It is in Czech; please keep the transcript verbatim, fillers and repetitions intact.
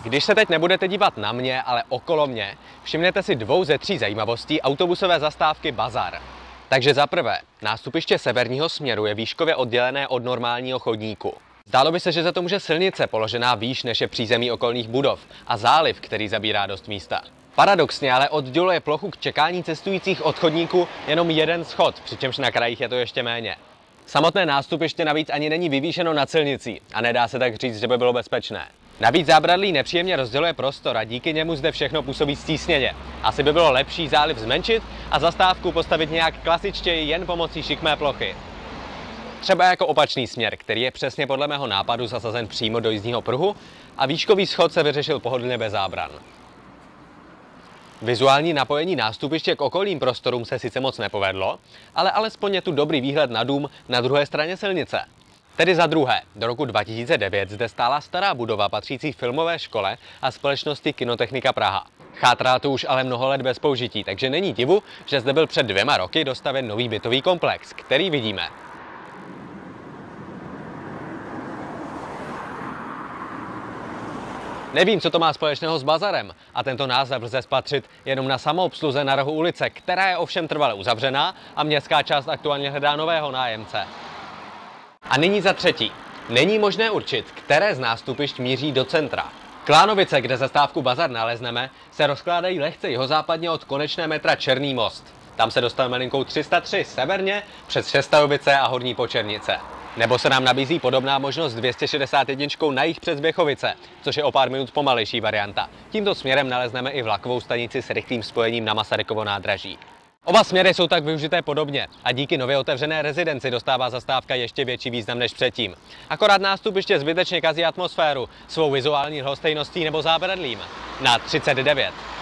Když se teď nebudete dívat na mě, ale okolo mě, všimnete si dvou ze tří zajímavostí autobusové zastávky Bazar. Takže za prvé, nástupiště severního směru je výškově oddělené od normálního chodníku. Zdálo by se, že za to může silnice položená výš než je přízemí okolních budov a záliv, který zabírá dost místa. Paradoxně ale odděluje plochu k čekání cestujících od chodníku jenom jeden schod, přičemž na krajích je to ještě méně. Samotné nástupiště navíc ani není vyvýšeno nad silnicí a nedá se tak říct, že by bylo bezpečné. Navíc zábradlí nepříjemně rozděluje prostor a díky němu zde všechno působí stísněně. Asi by bylo lepší záliv zmenšit a zastávku postavit nějak klasičtěji jen pomocí šikmé plochy. Třeba jako opačný směr, který je přesně podle mého nápadu zasazen přímo do jízdního pruhu a výškový schod se vyřešil pohodlně bez zábran. Vizuální napojení nástupiště k okolním prostorům se sice moc nepovedlo, ale alespoň je tu dobrý výhled na dům na druhé straně silnice. Tedy za druhé, do roku dva tisíce devět zde stála stará budova patřící filmové škole a společnosti Kinotechnika Praha. Chátrá tu už ale mnoho let bez použití, takže není divu, že zde byl před dvěma roky dostavěn nový bytový komplex, který vidíme. Nevím, co to má společného s bazarem a tento název lze spatřit jenom na samoobsluze na rohu ulice, která je ovšem trvale uzavřená a městská část aktuálně hledá nového nájemce. A nyní za třetí. Není možné určit, které z nástupišť míří do centra. Klánovice, kde zastávku Bazar nalezneme, se rozkládají lehce jihozápadně od konečné metra Černý most. Tam se dostaneme linkou tři sta tři severně přes Šestajovice a Horní Počernice. Nebo se nám nabízí podobná možnost dvě stě šedesát jedna na jih přes Běchovice, což je o pár minut pomalejší varianta. Tímto směrem nalezneme i vlakovou stanici s rychlým spojením na Masarykovo nádraží. Oba směry jsou tak využité podobně a díky nově otevřené rezidenci dostává zastávka ještě větší význam než předtím. Akorát nástupiště zbytečně kazí atmosféru svou vizuální lhostejností nebo zábradlím. Na třicet devět.